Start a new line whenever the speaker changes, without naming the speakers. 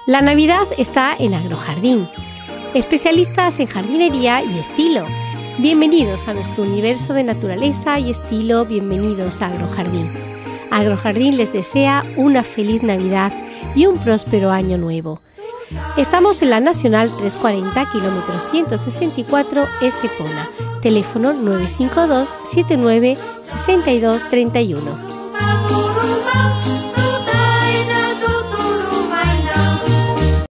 La Navidad está en Agrojardín, especialistas en jardinería y estilo. Bienvenidos a nuestro universo de naturaleza y estilo, bienvenidos a Agrojardín. Agrojardín les desea una feliz Navidad y un próspero año nuevo. Estamos en la Nacional 340, kilómetro 164, Estepona. Teléfono 952 79 62 31.